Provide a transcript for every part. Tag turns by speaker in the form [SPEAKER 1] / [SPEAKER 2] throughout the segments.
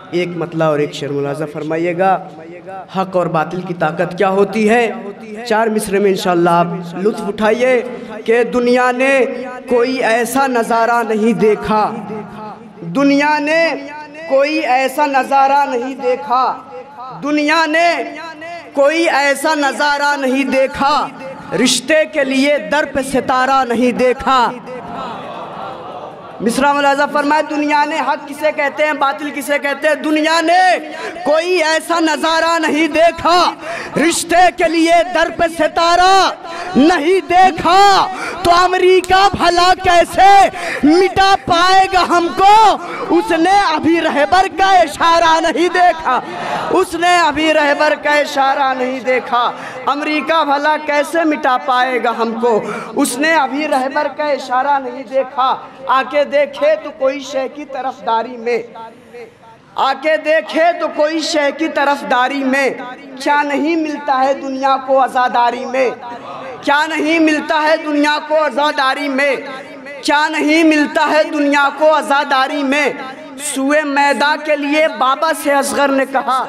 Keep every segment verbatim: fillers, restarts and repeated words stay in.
[SPEAKER 1] एक मतला और एक शेर मुलाजा फरमाइएगा। हक और बातिल की ताकत क्या होती है, चार मिसरे में इंशाअल्लाह आप लुत्फ़ उठाइए कि दुनिया ने कोई ऐसा नज़ारा नहीं देखा, दुनिया ने कोई ऐसा नज़ारा नहीं देखा, दुनिया ने कोई ऐसा नज़ारा नहीं देखा, रिश्ते के लिए दर पे सितारा नहीं देखा। मिसरा मुलाजा फरमाए, दुनिया ने हक किसे कहते हैं, बातिल किसे कहते हैं। दुनिया ने कोई ऐसा नज़ारा नहीं देखा, रिश्ते के लिए दर पे सितारा नहीं देखा, तो अमेरिका भला कैसे मिटा पाएगा हमको, उसने अभी रहबर का इशारा नहीं देखा, उसने अभी रहबर का इशारा नहीं देखा। अमेरिका भला कैसे मिटा पाएगा हमको, उसने अभी रहबर का इशारा नहीं देखा। आके देखे तो कोई शय की तरफदारी में, आके देखे तो कोई शय की तरफदारी में, क्या नहीं मिलता है दुनिया को आज़ादारी में, क्या नहीं मिलता है दुनिया को आज़ादारी में, क्या नहीं मिलता है दुनिया को आज़ादारी में। सूए मैदा के लिए बाबा से असगर ने कहा,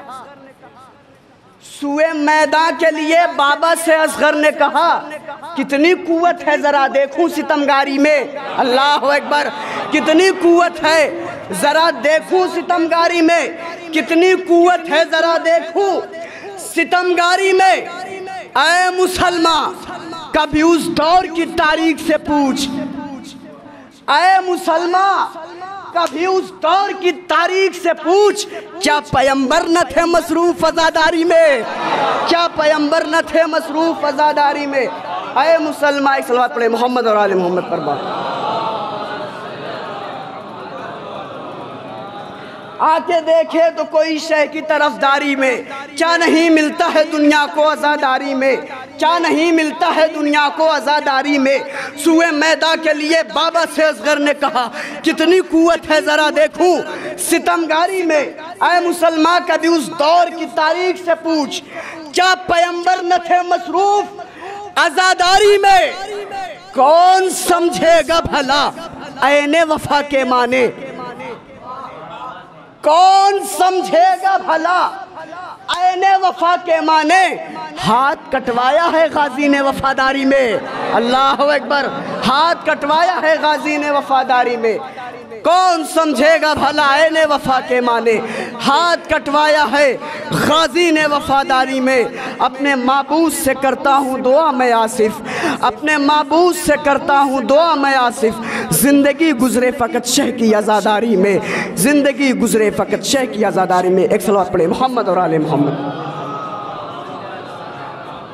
[SPEAKER 1] सूए मैदा के लिए बाबा से असगर ने कहा, कितनी कुव्वत है जरा देखूं सितमगारी में। अल्लाह अकबर, कितनी कुव्वत है जरा देखूं सितमगारी में, कितनी कुव्वत है जरा देखूं सितमगारी में। ऐ मुसलमान कभी उस दौर की तारीख से पूछ, ऐ मुसलमान कभी उस दौर की तारीख से पूछ, क्या पैगंबर न थे मसरूफ अज़ादारी में, क्या पैगंबर न थे मसरूफ अज़ादारी में। ऐ मुसलमान एक सलवात पढ़े मोहम्मद और आले मोहम्मद पर बात। आके देखे तो कोई शय की तरफदारी में, क्या नहीं मिलता है दुनिया को आज़ादारी में, क्या नहीं मिलता है दुनिया को आज़ादारी में। सूए मैदा के लिए बाबा से असगर ने कहा, कितनी कुव्वत है ज़रा देखूं सितमगारी में। ऐ मुसलमान कभी उस दौर की तारीख से पूछ, क्या पैगंबर न थे मसरूफ आज़ादारी में। कौन समझेगा भला ऐने वफा के माने, कौन समझेगा भला ऐने वफा के माने। हाथ कटवाया है गाजी ने वफादारी में, अल्लाह अकबर, हाथ कटवाया है गाजी ने वफादारी में। कौन समझेगा भला ऐने वफा के माने, हाथ कटवाया है गाजी ने वफादारी में। अपने माबूद से करता हूँ दुआ मैं आसिफ, अपने माबूद से करता हूँ दुआ मैं आसिफ। ज़िंदगी गुजरे फ़कत शह की आज़ादारी में, ज़िंदगी गुजरे फ़कत शह की आज़ादारी में। एक सलावत पढ़े मोहम्मद और आले मोहम्मद।